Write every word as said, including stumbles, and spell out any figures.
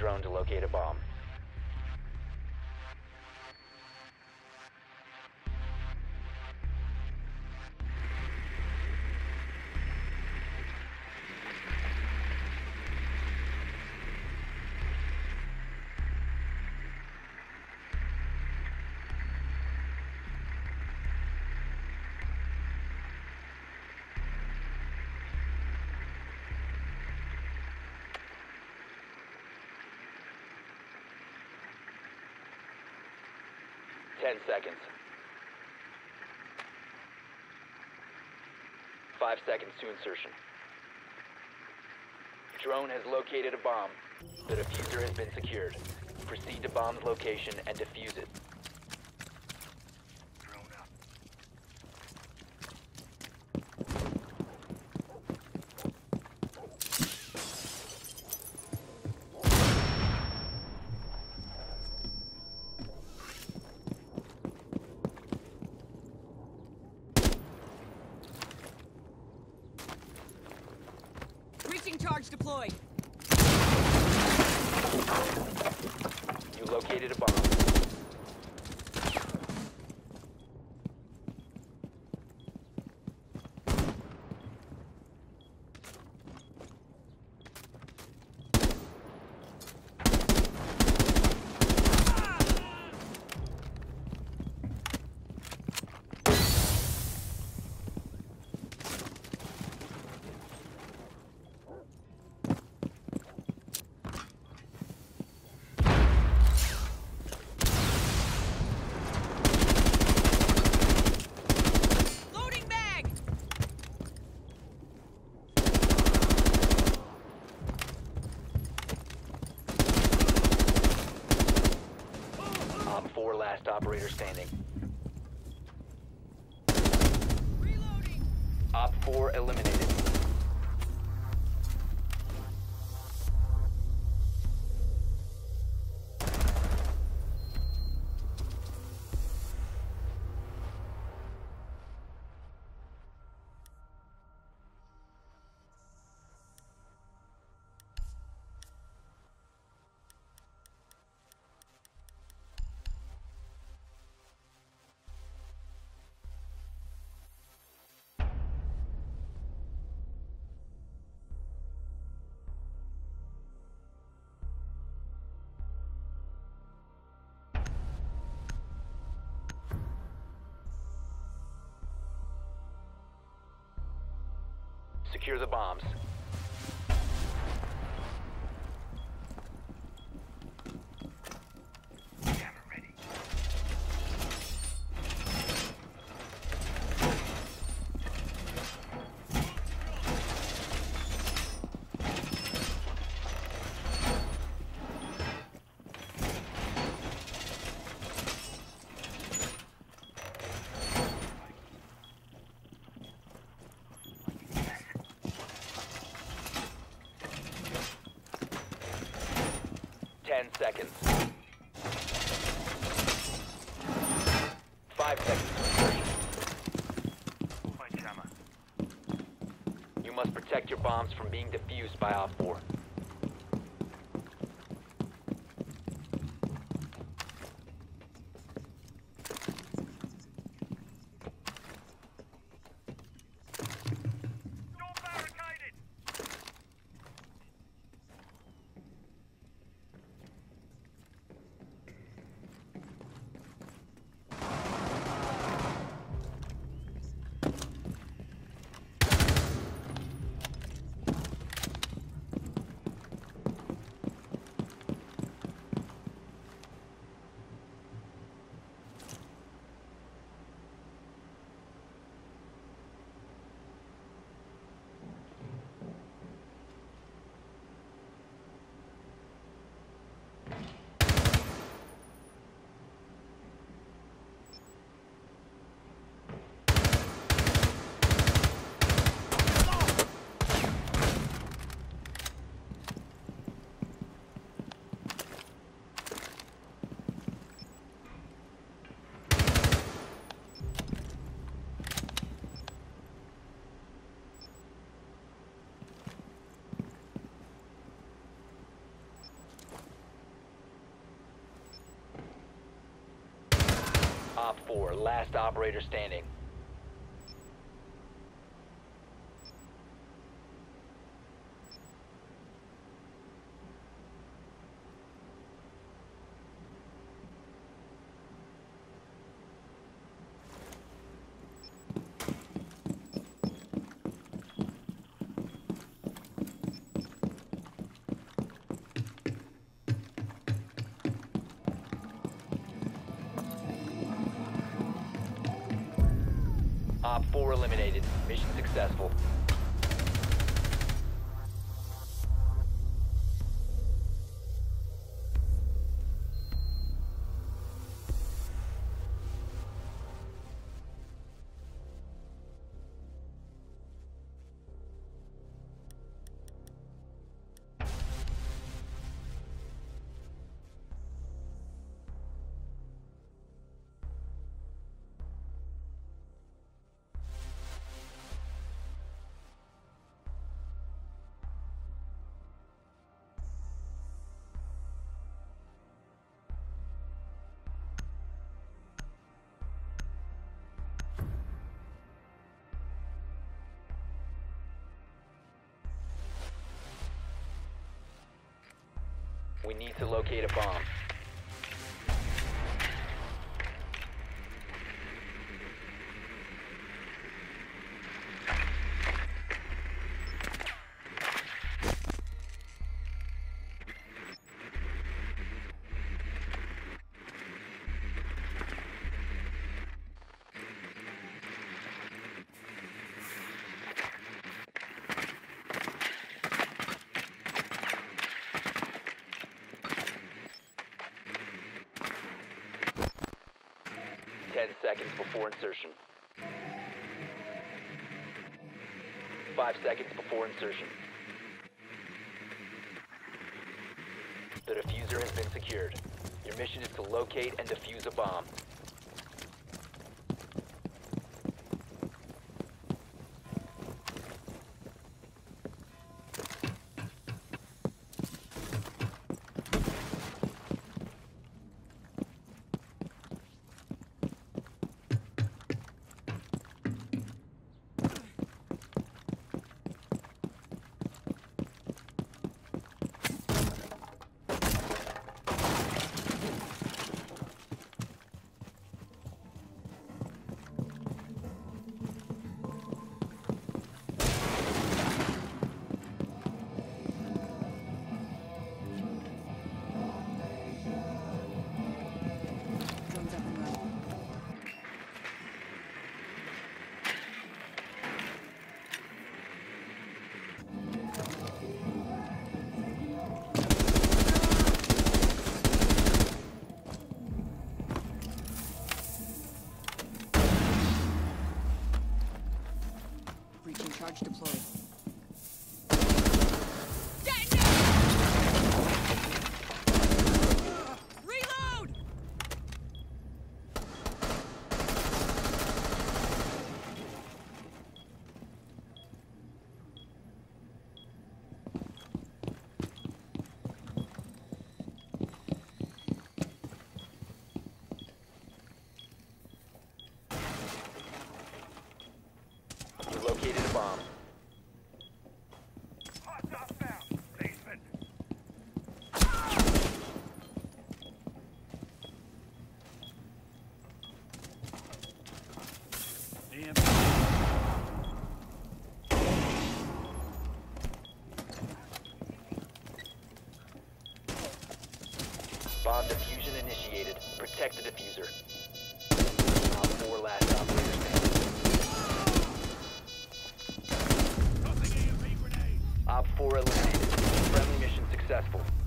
drone to locate a bomb. Ten seconds. Five seconds to insertion. Drone has located a bomb. The diffuser has been secured. Proceed to bomb's location and defuse it. Charge deployed. You located a bomb. Four last operator standing. Reloading. Op four eliminated. Secure the bombs. Camera ready. Ten seconds. Five seconds to insertion. You must protect your bombs from being defused by Op four. Op four, last operator standing. Op four eliminated. Mission successful. We need to locate a bomb. Ten seconds before insertion. Five seconds before insertion. The diffuser has been secured. Your mission is to locate and defuse a bomb. Drones up and running. Breaching charge deployed. Detonate! Reload! You located a bomb. Bomb diffusion initiated. Protect the diffuser. Op four last operator standing. Op four eliminated. Friendly mission successful.